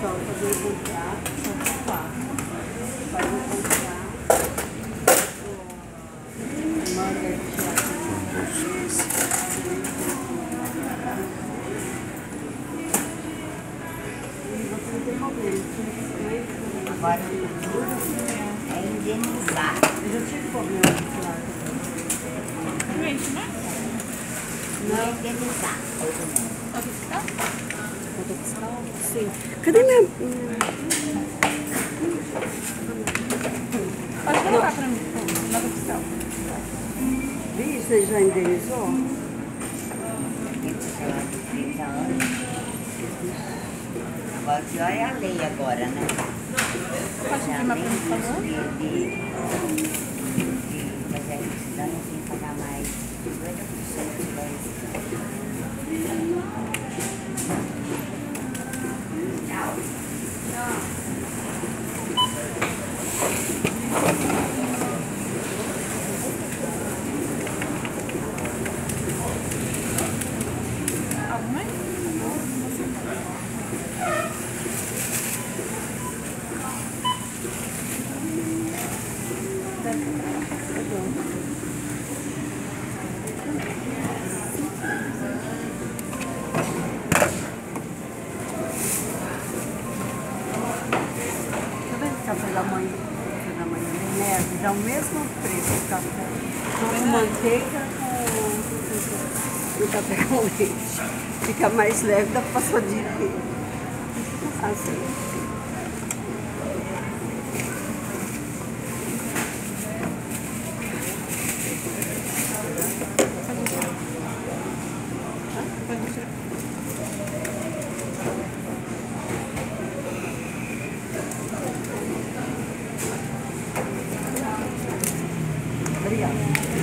pessoal fazer o contrato, só falar. Faz o contrato, manda agora o futuro é indenizar. Eu já tive problema com celular também. Não é indenizar todo mundo. Nota fiscal? Sim. Cadê minha... Pode colocar pra mim, nota fiscal. Vixe, você já indenizou? Tem pessoa de 30 anos. Agora, o pior é a lei agora, né? Pode pedir uma pergunta, por favor? De fazer a cidadania sem pagar mais 50% da Alguma? Café da manhã, neve, dá o mesmo preço o café. Com manteiga com café com leite. Fica mais leve, dá pra passar o dia inteiro. Assim. Obrigada.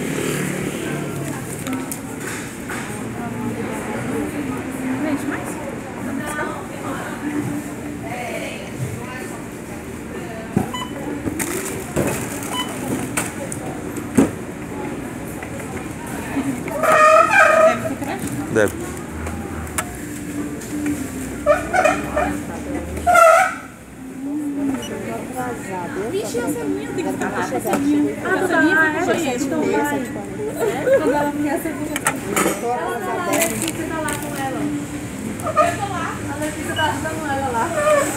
Gente, mais? Deve. Vixe, a Saminha tem que ficar lá. A Saminha. Ah, toda hora. Então vai. Quando ela quer a segunda. A Letícia tá lá com ela. Eu tô lá. A Letícia tá ajudando ela lá.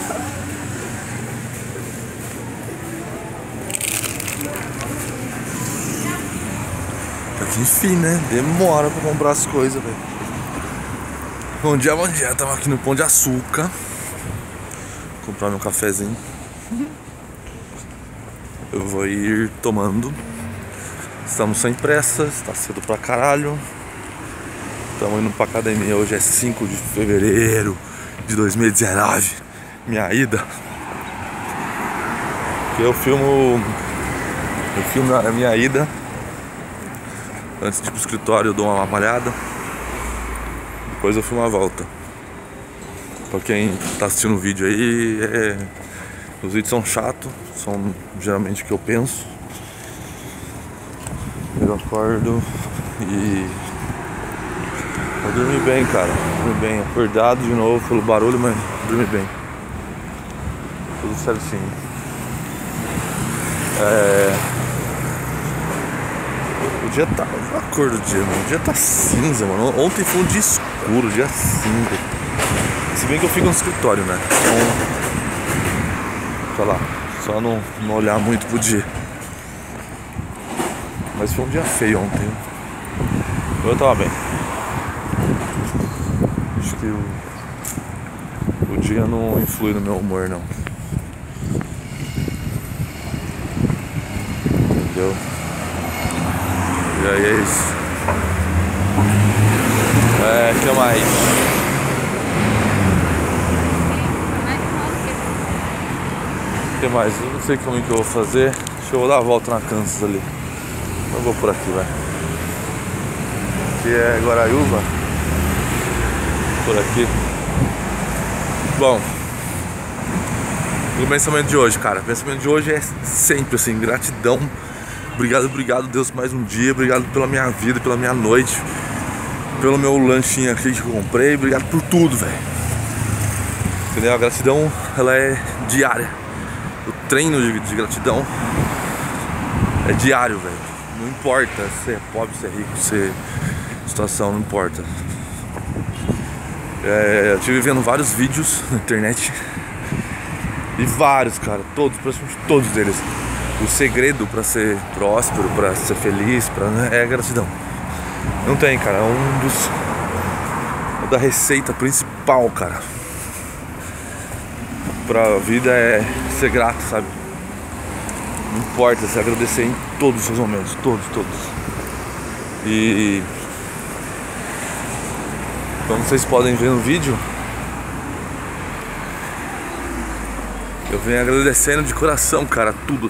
Enfim, né? Demora pra comprar as coisas, velho. Bom dia, bom dia. Tava aqui no Pão de Açúcar. Comprar meu cafezinho. Eu vou ir tomando. Estamos sem pressa, está cedo pra caralho. Estamos indo pra academia. Hoje é 5 de fevereiro de 2019. Minha ida. Eu filmo a minha ida. Antes de ir pro escritório eu dou uma malhada. Depois eu filmo a volta. Pra quem tá assistindo o vídeo aí, os vídeos são chatos. São geralmente o que eu penso. Eu acordo e... eu dormi bem, cara. Dormi bem. Acordado de novo pelo barulho, mas dormi bem. Tudo certinho. O dia tá... a cor do dia, mano. O dia tá cinza, mano. Ontem foi um dia escuro, dia cinza. Se bem que eu fico no escritório, né? Então, sei lá, só não olhar muito pro dia. Mas foi um dia feio ontem. Eu tava bem. Acho que o dia não influi no meu humor, não. Entendeu? E aí é isso. O que mais? O que mais? Eu não sei como é que eu vou fazer. Deixa eu dar a volta na Kansas ali. Eu vou por aqui, vai. Aqui é Guaraiúva. Por aqui. Bom, o pensamento de hoje, cara. O pensamento de hoje é sempre assim, gratidão. Obrigado, Deus, mais um dia. Obrigado pela minha vida, pela minha noite, pelo meu lanchinho aqui que eu comprei. Obrigado por tudo, velho. Entendeu? A gratidão, ela é diária. O treino de gratidão é diário, velho. Não importa se é pobre, se é rico, se é situação, não importa. Eu estive vendo vários vídeos na internet. E vários, cara, todos, praticamente todos deles. O segredo pra ser próspero, pra ser feliz, é a gratidão. Não tem, cara, da receita principal, cara, pra vida é ser grato, sabe? Não importa, se agradecer em todos os seus momentos, todos. E como vocês podem ver no vídeo, eu venho agradecendo de coração, cara, tudo.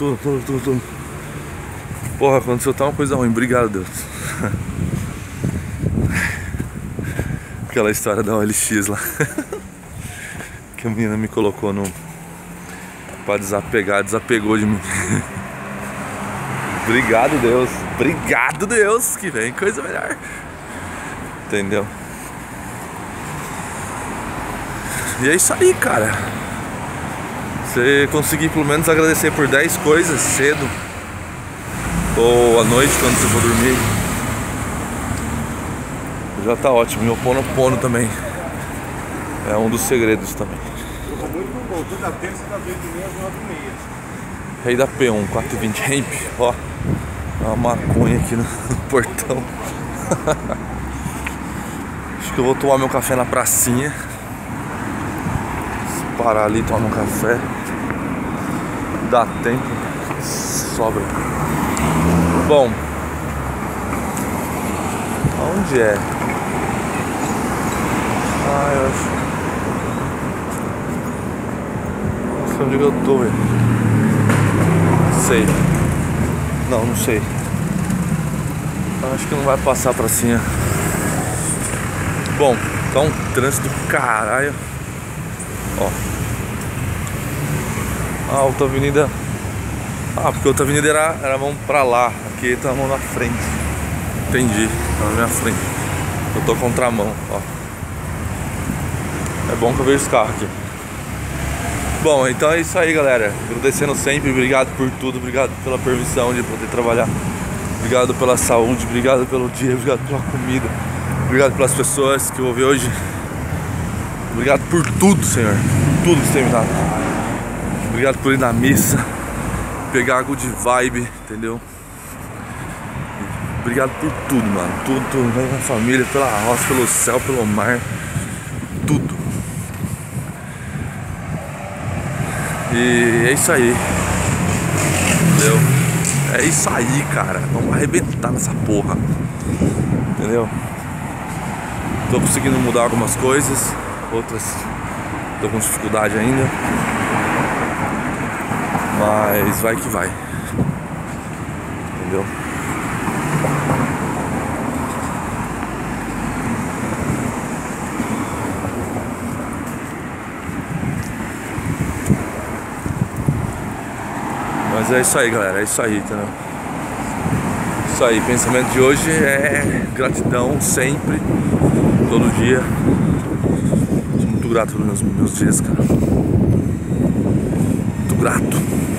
Porra, aconteceu tá uma coisa ruim, obrigado, Deus. Aquela história da OLX lá. Que a menina me colocou pra desapegar, desapegou de mim. Obrigado, Deus, que vem coisa melhor. Entendeu? E é isso aí, cara. Você conseguir pelo menos agradecer por 10 coisas cedo ou à noite quando você for dormir, já tá ótimo. E o Ho'oponopono também é um dos segredos também. Muito bom, toda terça das 8h30 às 9h30. Rei da P1, 420 Hemp, ó. Uma maconha aqui no portão. Acho que eu vou tomar meu café na pracinha. Parar ali e tomar um café. Dá tempo. Sobra. Bom. Aonde é? Eu acho. Não sei onde eu tô, velho. Sei. Não sei. Acho que não vai passar pra cima. Bom, tá um trânsito do caralho. Ó. A outra avenida. Porque a outra avenida era mão pra lá. Aqui tá a mão na frente. Entendi, tá na minha frente. Eu tô contramão, ó. É bom que eu vejo os carros aqui. Bom, então é isso aí, galera. Agradecendo sempre, obrigado por tudo. Obrigado pela permissão de poder trabalhar. Obrigado pela saúde, obrigado pelo dia, obrigado pela comida. Obrigado pelas pessoas que eu vou ver hoje. Obrigado por tudo, Senhor. Por tudo que você tem me dado. Obrigado por ir na missa, pegar good vibe, entendeu? Obrigado por tudo, mano. Tudo, pela família, pela roça, pelo céu, pelo mar. Tudo. E é isso aí. Entendeu? É isso aí, cara. Vamos arrebentar nessa porra. Entendeu? Tô conseguindo mudar algumas coisas. Outras tô com dificuldade ainda. Mas vai que vai. Entendeu? Mas é isso aí, galera. É isso aí, entendeu? Isso aí. Pensamento de hoje é gratidão sempre, todo dia. Sou muito grato pelos meus dias, cara. Muito grato.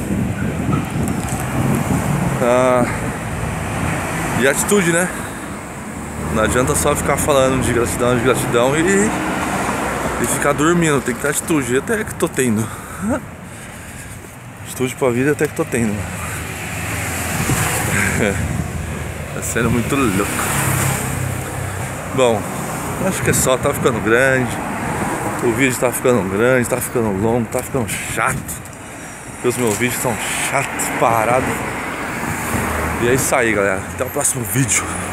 E atitude, né? Não adianta só ficar falando de gratidão e ficar dormindo. Tem que ter atitude. Até que tô tendo. Atitude pra vida até que tô tendo. Tá sendo muito louco. Bom, acho que é só. Tá ficando grande. O vídeo tá ficando grande, tá ficando longo, tá ficando chato. Porque os meus vídeos são chatos, parados. E é isso aí, galera. Até o próximo vídeo.